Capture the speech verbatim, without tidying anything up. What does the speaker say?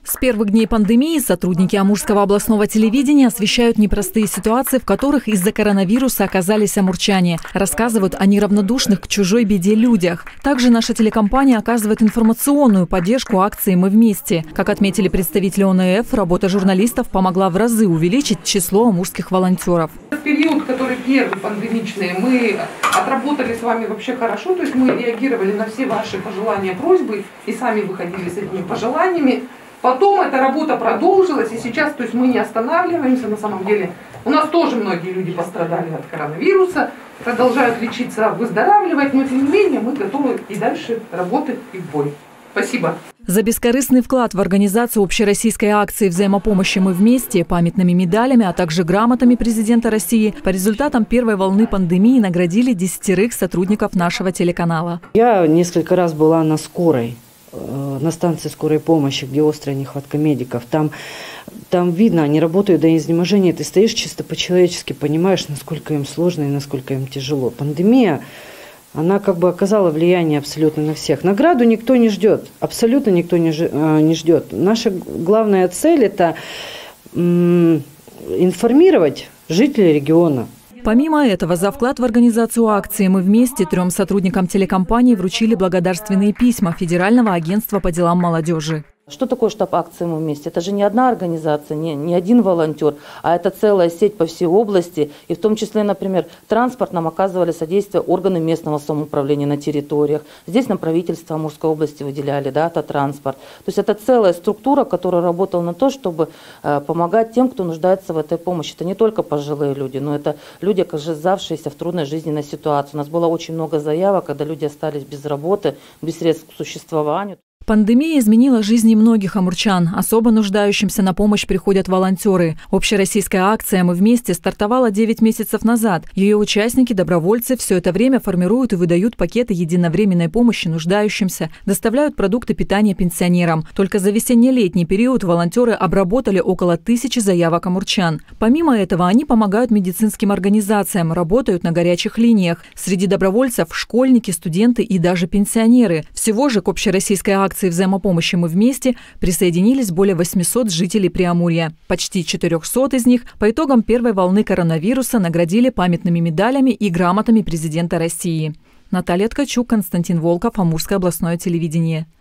С первых дней пандемии сотрудники Амурского областного телевидения освещают непростые ситуации, в которых из-за коронавируса оказались амурчане. Рассказывают о неравнодушных к чужой беде людях. Также наша телекомпания оказывает информационную поддержку акции «Мы вместе». Как отметили представители О Н Ф, работа журналистов помогла в разы увеличить число амурских волонтеров. В период, который первый пандемичный, мы отработали с вами вообще хорошо. То есть мы реагировали на все ваши пожелания, просьбы и сами выходили с этими пожеланиями. Потом эта работа продолжилась, и сейчас, то есть мы не останавливаемся на самом деле. У нас тоже многие люди пострадали от коронавируса, продолжают лечиться, выздоравливать, но тем не менее мы готовы и дальше работать и в бой. Спасибо. За бескорыстный вклад в организацию общероссийской акции взаимопомощи «Мы вместе» памятными медалями, а также грамотами президента России по результатам первой волны пандемии наградили десятерых сотрудников нашего телеканала. Я несколько раз была на скорой. На станции скорой помощи, где острая нехватка медиков. Там, там видно, они работают до изнеможения. Ты стоишь чисто по-человечески, понимаешь, насколько им сложно и насколько им тяжело. Пандемия, она как бы оказала влияние абсолютно на всех. Награду никто не ждет, абсолютно никто не, не ждет. Наша главная цель – это информировать жителей региона. Помимо этого, за вклад в организацию акции «Мы вместе» трем сотрудникам телекомпании вручили благодарственные письма Федерального агентства по делам молодежи. Что такое штаб акции «Мы вместе»? Это же не одна организация, не, не один волонтер, а это целая сеть по всей области. И в том числе, например, транспорт нам оказывали содействие органы местного самоуправления на территориях. Здесь нам правительство Амурской области выделяли, да, автотранспорт. То есть это целая структура, которая работала на то, чтобы э, помогать тем, кто нуждается в этой помощи. Это не только пожилые люди, но это люди, оказавшиеся в трудной жизненной ситуации. У нас было очень много заявок, когда люди остались без работы, без средств к существованию. Пандемия изменила жизни многих амурчан. Особо нуждающимся на помощь приходят волонтеры. Общероссийская акция «Мы вместе» стартовала девять месяцев назад. Ее участники, добровольцы, все это время формируют и выдают пакеты единовременной помощи нуждающимся, доставляют продукты питания пенсионерам. Только за весенне-летний период волонтеры обработали около тысячи заявок амурчан. Помимо этого, они помогают медицинским организациям, работают на горячих линиях. Среди добровольцев – школьники, студенты и даже пенсионеры. Всего же к общероссийской акции взаимопомощи «Мы вместе» присоединились более восьмисот жителей Преамурья. Почти четырехсот из них по итогам первой волны коронавируса наградили памятными медалями и грамотами президента России. Наталья Ткачук, Константин Волков, Амурское областное телевидение.